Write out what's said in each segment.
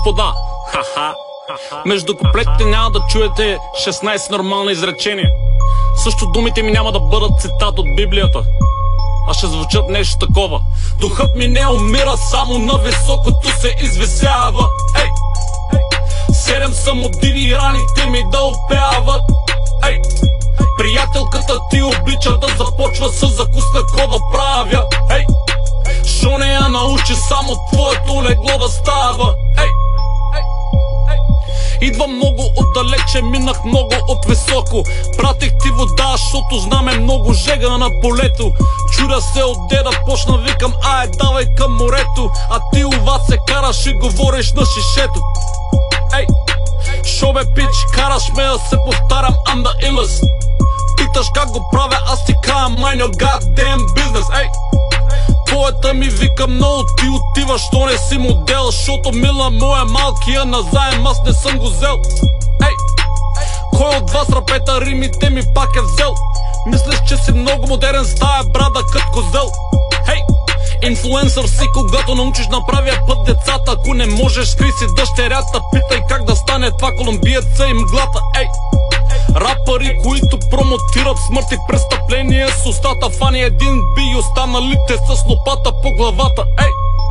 господа. Ха-ха. Между куплетите няма да чуете 16 нормални изречения. Също думите ми няма да бъдат цитат от Библията, а ще звучат нещо такова. Духът ми не умира, само на високото се извисява. Ей! 7 са мотиви раните ми да опяват. Ей! Приятелката ти обича да започва с закуска какво да правя. Ей! Шо не я научи само твоето легло да става. Ей! Идвам много отдалече, минах много от високо. Пратих ти вода, защото знаме много жега на полето. Чудя се отде да почна, викам, давай към морето. А ти ова се караш и говориш на шишето. Ей, шо бе пич, караш ме да се повтарям, I'm the illest. Питаш как го правя, аз ти казвам, mind your goddamn business. Ей, твоята ми вика много, ти отиваш, що не си модел. Защото мила моя малкия назаем, аз не съм го взел. Ей, кой от вас рапета римите ми пак е взел? Мислиш, че си много модерен с тая брада кът козел. Хей, инфлуенсър си, когато научиш на правия път децата. Ако не можеш, скри си дъщерята. Питай как да стане това колумбиеца и мглата. Ей, рапъри, които промотират смърт и престъпление с устата. Фани един би, останалите с лопата по главата. Ей,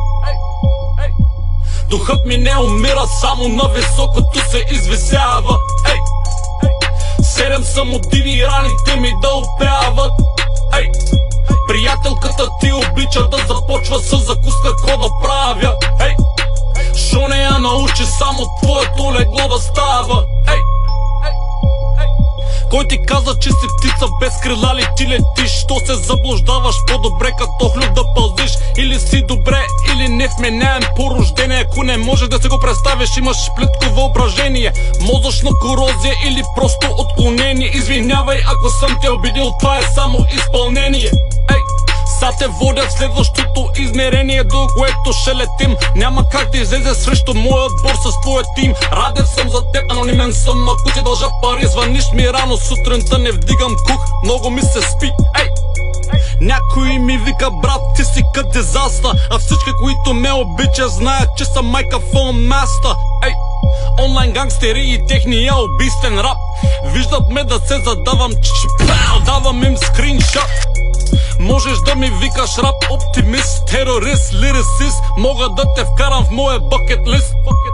духът ми не умира, само на високото се извисява. Ей, 7 са мотиви раните ми да опяват. Ей, приятелката ти обича да започва с закуска какво да правя. Ей, шо не я научи само твоето легло да става. Ей, кой ти каза, че си птица без крила ли ти летиш? Що се заблуждаваш, по-добре като хлюв да пълзиш. Или си добре, или невменяем по рождение. Ако не можеш да се го представиш, имаш плитко въображение, мозъчна корозия или просто отклонение. Извинявай, ако съм те обидил, това е само изпълнение. Ей, са те водят в следващото измерение, до което ще летим. Няма как да излезе срещу моя отбор с твоя тим. Радев съм за теб, анонимен съм, ако ти дължа пари. Звъниш ми рано сутринта, не вдигам кух, много ми се спи. Ей, някой ми вика, брат, ти си кът дизаста. А всички, които ме обичат, знаят, че съм майкафон маста. Ей, онлайн гангстери и техния убийствен рап виждат ме да се задавам, давам им скриншот. Можеш да ми викаш рап оптимист, терорист, лирисист. Мога да те вкарам в моя бъкет лист.